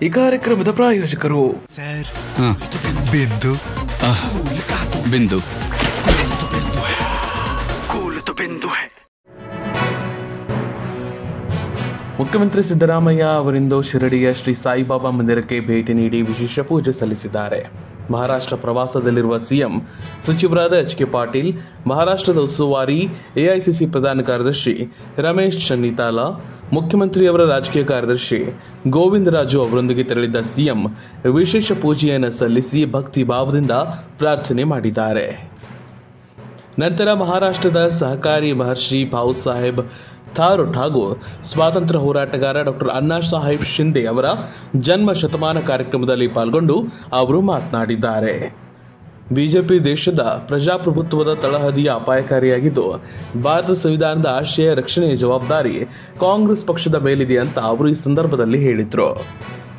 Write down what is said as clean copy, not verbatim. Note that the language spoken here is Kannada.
ಈ ಕಾರ್ಯಕ್ರಮದ ಪ್ರಾಯೋಜಕರು ಸರ್ ಬಿಂದು ಬಿಂದು ಮುಖ್ಯಮಂತ್ರಿ ಸಿದ್ದರಾಮಯ್ಯ ಅವರಿಂದು ಶಿರಡಿಯ ಶ್ರೀ ಸಾಯಿಬಾಬಾ ಮಂದಿರಕ್ಕೆ ಭೇಟಿ ನೀಡಿ ವಿಶೇಷ ಪೂಜೆ ಸಲ್ಲಿಸಿದ್ದಾರೆ. ಮಹಾರಾಷ್ಟ್ರ ಪ್ರವಾಸದಲ್ಲಿರುವ ಸಿಎಂ ಸಚಿವರಾದ ಎಚ್.ಕೆ. ಪಾಟೀಲ್, ಮಹಾರಾಷ್ಟ್ರದ ಉಸ್ತುವಾರಿ ಎಐಸಿಸಿ ಪ್ರಧಾನ ಕಾರ್ಯದರ್ಶಿ ರಮೇಶ್ ಚೆನ್ನಿತಾಲಾ, ಮುಖ್ಯಮಂತ್ರಿಯವರ ರಾಜಕೀಯ ಕಾರ್ಯದರ್ಶಿ ಗೋವಿಂದರಾಜು ಅವರೊಂದಿಗೆ ತೆರಳಿದ್ದ ಸಿಎಂ ವಿಶೇಷ ಪೂಜೆಯನ್ನು ಸಲ್ಲಿಸಿ ಭಕ್ತಿ ಭಾವದಿಂದ ಪ್ರಾರ್ಥನೆ ಮಾಡಿದ್ದಾರೆ. ನಂತರ ಮಹಾರಾಷ್ಟ್ರದ ಸಹಕಾರಿ ಮಹರ್ಷಿ ಭಾವುಸಾಹೇಬ್ ಥಾರೋಟ್ ಹಾಗೂ ಸ್ವಾತಂತ್ರ್ಯ ಹೋರಾಟಗಾರ ಡಾಕ್ಟರ್ ಅಣ್ಣಾ ಸಾಹೇಬ್ ಶಿಂದೆ ಅವರ ಜನ್ಮ ಶತಮಾನ ಕಾರ್ಯಕ್ರಮದಲ್ಲಿ ಪಾಲ್ಗೊಂಡು ಅವರು ಮಾತನಾಡಿದ್ದಾರೆ. ಬಿಜೆಪಿ ದೇಶದ ಪ್ರಜಾಪ್ರಭುತ್ವದ ತಳಹದಿಯ ಅಪಾಯಕಾರಿಯಾಗಿದ್ದು, ಭಾರತ ಸಂವಿಧಾನದ ಆಶಯ ರಕ್ಷಣೆಯ ಜವಾಬ್ದಾರಿ ಕಾಂಗ್ರೆಸ್ ಪಕ್ಷದ ಮೇಲಿದೆ ಅಂತ ಅವರು ಈ ಸಂದರ್ಭದಲ್ಲಿ ಹೇಳಿದರು.